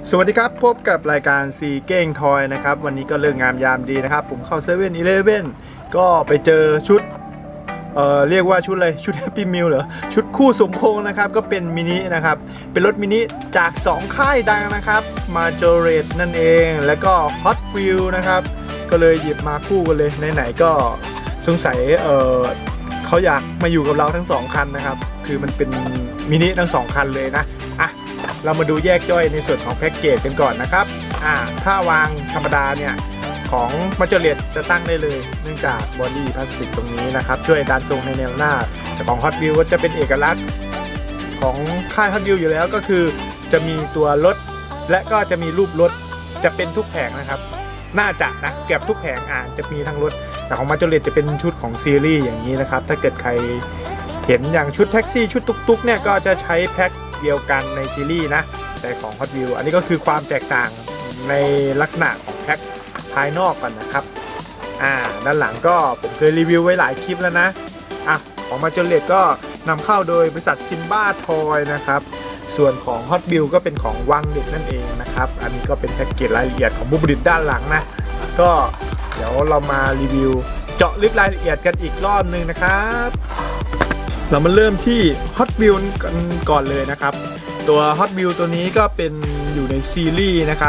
สวัสดีครับพบกับรายการซีเก้งทอยนะครับวันนี้ก็เลิกงามยามดีนะครับผมเข้าเซเว่นอีเลฟเว่นก็ไปเจอชุดเรียกว่าชุดอะไรชุดแฮปปี้มิลเหรอชุดคู่สมพงษ์นะครับก็เป็นมินินะครับเป็นรถมินิจาก2ค่ายดังนะครับมาโจเรตนั่นเองแล้วก็ Hot Wheels นะครับก็เลยหยิบมาคู่กันเลยไหนๆก็สงสัยเขาอยากมาอยู่กับเราทั้ง2คันนะครับคือมันเป็นมินิทั้ง2คันเลยนะเรามาดูแยกย่อยในส่วนของแพ็กเกจกันก่อนนะครับถ้าวางธรรมดาเนี่ยของมาเจอร์เลตจะตั้งได้เลยเนื่องจากบอดี้พลาสติกตรงนี้นะครับช่วยดันทรงในแนวหน้าแต่ของ Hot Wheels ก็จะเป็นเอกลักษณ์ของค่าย Hot Wheels อยู่แล้วก็คือจะมีตัวรถและก็จะมีรูปรถจะเป็นทุกแผงนะครับน่าจะนะเกือบทุกแผงจะมีทั้งรถแต่ของมาเจอร์เลตจะเป็นชุดของซีรีส์อย่างนี้นะครับถ้าเกิดใครเห็นอย่างชุดแท็กซี่ชุดตุ๊กๆเนี่ยก็จะใช้แพ็คเดียวกันในซีรีส์นะแต่ของ Hot Wheels อันนี้ก็คือความแตกต่างในลักษณะของแพ็คภายนอกกันนะครับด้านหลังก็ผมเคยรีวิวไว้หลายคลิปแล้วนะของมาเจอร์เลตก็นำเข้าโดยบริษัทซิมบ้าทอยนะครับส่วนของ Hot Wheels ก็เป็นของวังเด็กนั่นเองนะครับอันนี้ก็เป็นแพ็กเกจรายละเอียดของผู้ผลิตด้านหลังนะก็เดี๋ยวเรามารีวิวเจาะลึกรายละเอียดกันอีกรอบนึงนะครับเรามาเริ่มที่ Hot Wheels กันก่อนเลยนะครับตัว Hot Wheels ตัวนี้ก็เป็นอยู่ในซีรีส์นะครับ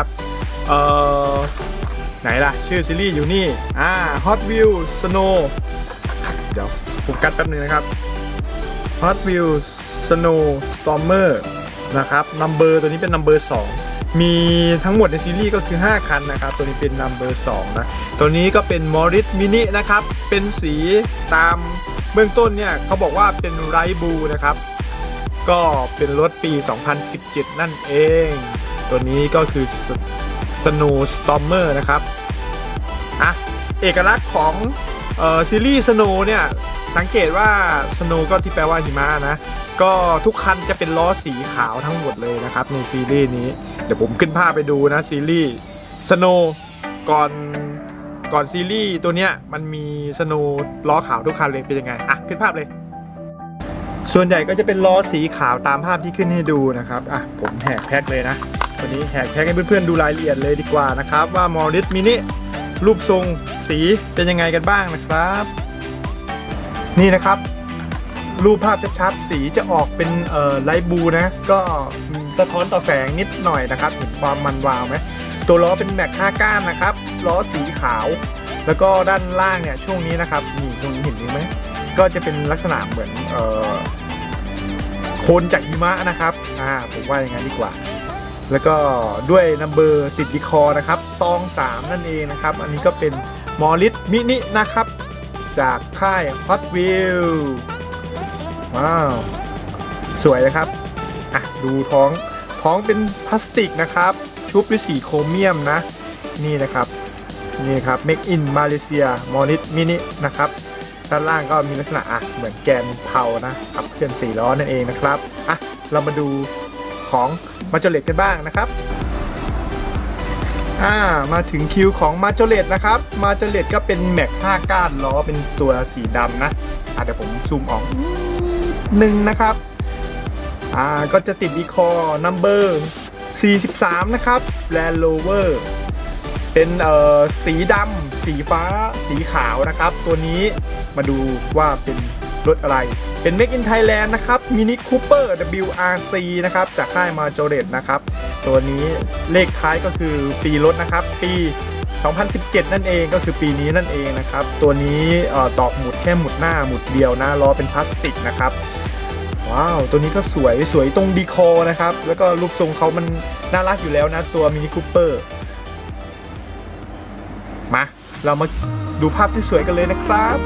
ไหนล่ะชื่อซีรีส์อยู่นี่Hot Wheels Snow เดี๋ยวผมกัดแป๊บนึงนะครับ Hot Wheels Snow Stormer นะครับนัมเบอร์ตัวนี้เป็นนัมเบอร์2มีทั้งหมดในซีรีส์ก็คือ5คันนะครับตัวนี้เป็นนัมเบอร์2นะตัวนี้ก็เป็น Morris Mini นะครับเป็นสีตามเบื้องต้นเนี่ยเขาบอกว่าเป็นไรบูนะครับก็เป็นรถปี 2017 นั่นเองตัวนี้ก็คือ Snow Stormer นะครับเอกลักษณ์ของซีรีส์ Snow เนี่ยสังเกตว่า Snow ก็ที่แปลว่าหิมะนะก็ทุกคันจะเป็นล้อสีขาวทั้งหมดเลยนะครับในซีรีส์นี้เดี๋ยวผมขึ้นภาพไปดูนะซีรีส์ Snow ก่อนซีรีส์ตัวเนี้ยมันมีสโนว์ล้อขาวทุกคันเลยเป็นยังไงขึ้นภาพเลยส่วนใหญ่ก็จะเป็นล้อสีขาวตามภาพที่ขึ้นให้ดูนะครับผมแหกแพ็คเลยนะวันนี้แหกแพ็คให้เพื่อนๆดูรายละเอียดเลยดีกว่านะครับว่ามอริสมินิรูปทรงสีเป็นยังไงกันบ้างนะครับนี่นะครับรูปภาพชัดๆสีจะออกเป็นไลท์บลูนะก็สะท้อนต่อแสงนิดหน่อยนะครับเห็นความมันวาวไหมตัวล้อเป็นแม็ก5ก้านนะครับล้อสีขาวแล้วก็ด้านล่างเนี่ยช่วงนี้นะครับนี่ตรงนี้เห็นไหมก็จะเป็นลักษณะเหมือนโคนจากหิมะนะครับผมว่าอย่างนั้นดีกว่าแล้วก็ด้วยนัมเบอร์ติดดีคอนะครับตอง3นั่นเองนะครับอันนี้ก็เป็นมอริสมินินะครับจากค่าย Hot Wheels ว้าวสวยนะครับดูท้องเป็นพลาสติกนะครับชุบด้วยสีโครเมียมนะนี่นะครับMake in Malaysia Morris Mini นะครับด้านล่างก็มีลักษณะเหมือนแกนเผานะขับเคลื่อน4ล้อนั่นเองนะครับเรามาดูของมาเจอร์เลตกันบ้างนะครับมาถึงคิวของมาเจอร์เลตนะครับมาเจอร์เลตก็เป็นแม็ก5ก้านล้อเป็นตัวสีดำนะเดี๋ยวผมซูมออก1นะครับก็จะติดอีคอนัมเบอร์43นะครับ Land Rover เป็นสีดำสีฟ้าสีขาวนะครับตัวนี้มาดูว่าเป็นรถอะไรเป็น Make in Thailand นะครับ Mini Cooper WRC นะครับจากค่ายมาโจเรตนะครับตัวนี้เลขท้ายก็คือปีรถนะครับปี 2017 นั่นเองก็คือปีนี้นั่นเองนะครับตัวนี้ตอกหมุดแค่หมุดหน้าหมุดเดียวนะล้อเป็นพลาสติกนะครับว้าวตัวนี้ก็สวยตรงดีคอนะครับแล้วก็รูปทรงเขามันน่ารักอยู่แล้วนะตัว Mini Cooper มาเรามาดูภาพสวยๆกันเลยนะครับ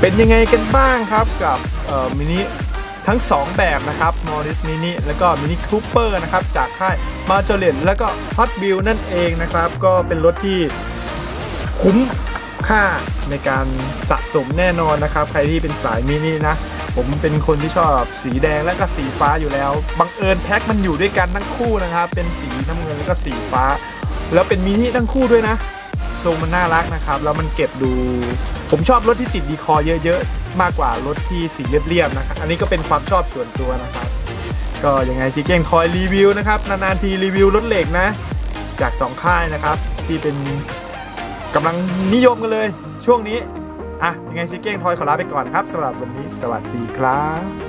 เป็นยังไงกันบ้างครับกับมินิทั้ง2แบบนะครับมอริสมินิแล้วก็มินิคูเปอร์นะครับจากค่ายมาเจเลนแล้วก็ฮอตวิวนั่นเองนะครับก็เป็นรถที่คุ้มค่าในการสะสมแน่นอนนะครับใครที่เป็นสายมินินะผมเป็นคนที่ชอบสีแดงและก็สีฟ้าอยู่แล้วบังเอิญแพ็คมันอยู่ด้วยกันทั้งคู่นะครับเป็นสีน้ำเงินแล้วก็สีฟ้าแล้วเป็นมินิทั้งคู่ด้วยนะทรงมันน่ารักนะครับแล้วมันเก็บดูผมชอบรถที่ติดดีคอเยอะๆมากกว่ารถที่สีเรียบๆนะครับอันนี้ก็เป็นความชอบส่วนตัวนะครับก็ยังไงซีเก้งคอยรีวิวนะครับนานๆทีรีวิวรถเหล็กนะจาก2ค่ายนะครับที่เป็นกำลังนิยมกันเลยช่วงนี้ยังไงซีเก้งทอยขอลาไปก่อนครับสำหรับวันนี้สวัสดีครับ